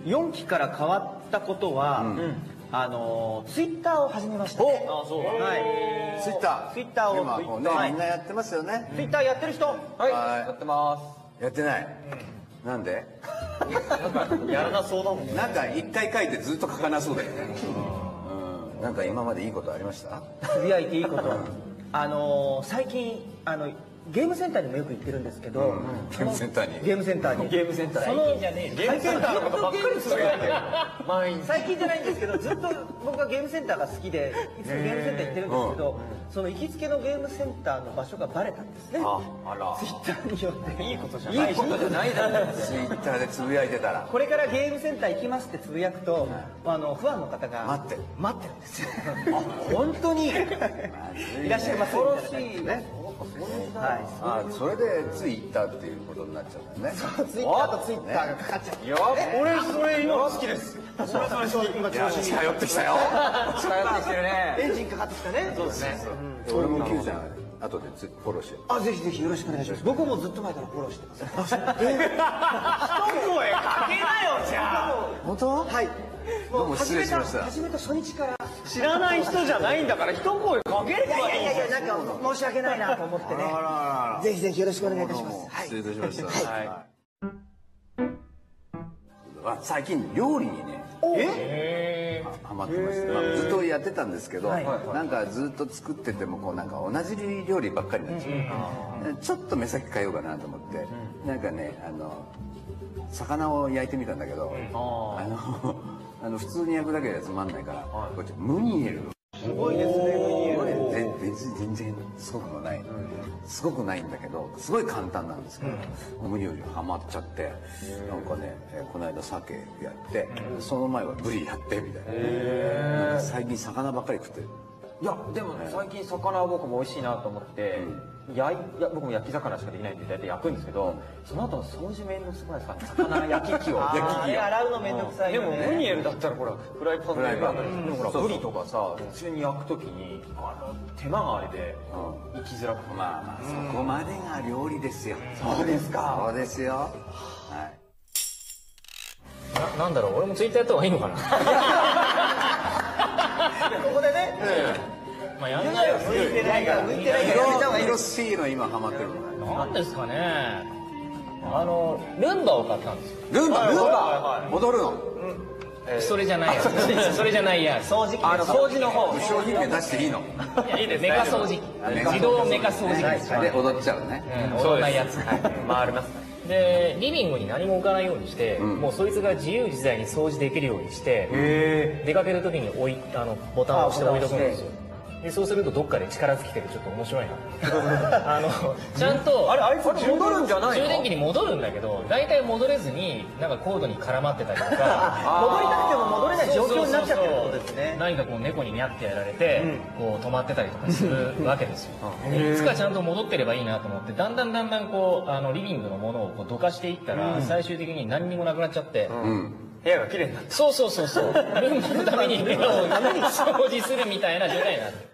4期から変わったことは、ツイッターを始めましたね。はい。 ツイッター今もうね、みんなやってますよね。 ツイッターやってる人？ はい、やってます。 やってない。なんで？ やらなそうだもんね。 なんか一回書いてずっと書かなそうだよね。なんか今までいいことありました？ つぶやいていいこと。最近ゲームセンターにもよく行ってるんですけど、 ゲームセンターにゲームセンターにゲームセンター。 最近じゃねえ。ゲームセンターのことばっかりつぶやいてる。最近じゃないんですけど、ずっと僕はゲームセンターが好きで、いつもゲームセンター行ってるんですけど、その行きつけのゲームセンターの場所がバレたんですね。 あら。 ツイッターによって。 いいことじゃない。いいことじゃないだろ。 ツイッターでつぶやいてたら。 これからゲームセンター行きますってつぶやくと、ファンの方が待ってるんですよ。 本当に。 いらっしゃいます。 恐ろしいね。はい。それでツイッターっていうことになっちゃうんだよね。 ツイッターとツイッターがかかっちゃう。 俺それ今好きです。 今調子近寄ってきたよ。 近寄ってきてるね。 エンジンかかってきたね。そうですね。 俺もQちゃん後でフォローして。 あ、ぜひぜひよろしくお願いします。僕もずっと前からフォローしてます。一声かけなよじゃあ。 本当？ はい。 どうも失礼しました。 始めた初日から知らない人じゃないんだから一声かければいい。 いやなんか申し訳ないなと思ってね。ぜひぜひよろしくお願いいたします。 失礼いたしました。はい。最近料理にね。ハマってます。ずっとやってたんですけど、なんかずっと作っててもこうなんか同じ料理ばっかりになっちゃう。ちょっと目先変えようかなと思って、なんかね魚を焼いてみたんだけど、普通に焼くだけでつまんないから、こっちムニエル。 すごいですね、ムニエル。 全然すごくない。すごくないんだけど、すごい簡単なんですけど、ムニエルにハマっちゃって、なんかね、この間鮭やって、その前はブリやってみたいな。最近魚ばっかり食ってる。 いやでも最近魚は僕も美味しいなと思って僕も焼き魚しかできないんで大体焼くんですけど、その後の掃除めんどくさいですかね。魚焼き器を洗うのめんどくさい。 でもムニエルだったらほらフライパンでほらブリとかさ普通に焼くときに手間があれで行きづらくて、 まあそこまでが料理ですよ。 そうですか。 そうですよ。はい。 なんだろう、俺もツイッターやった方がいいのかな。 ここでね。 まあやんないよ。 向いてないからやめた方がいい。 色 C の今ハマってるの。 なんですかね。ルンバを買ったんですよ。 ルンバ踊るの。 それじゃないやつ。それじゃないやつ。 掃除機。 掃除の方。 商品名出していいの？ いいです。メカ掃除機。自動メカ掃除機です。 で踊っちゃうね。 踊んないやつ。 回ります。 でリビングに何も置かないようにして、もうそいつが自由自在に掃除できるようにして、出かける時にボタンを押して置いとくんですよ。でそうするとどっかで力尽きてるちょっと面白いな。ちゃんとあいつ戻るんじゃないの？ 充電器に戻るんだけど大体戻れずになんかコードに絡まってたりとか戻りたくても戻れない状況になっちゃってるってことですね。 何かこう猫にミャってやられてこう止まってたりとかするわけですよ。いつかちゃんと戻ってればいいなと思ってだんだんこうリビングのものをこうどかしていったら最終的に何にもなくなっちゃって。 部屋が綺麗になった。 そう。ルンバのために部屋を掃除するみたいな状態になって。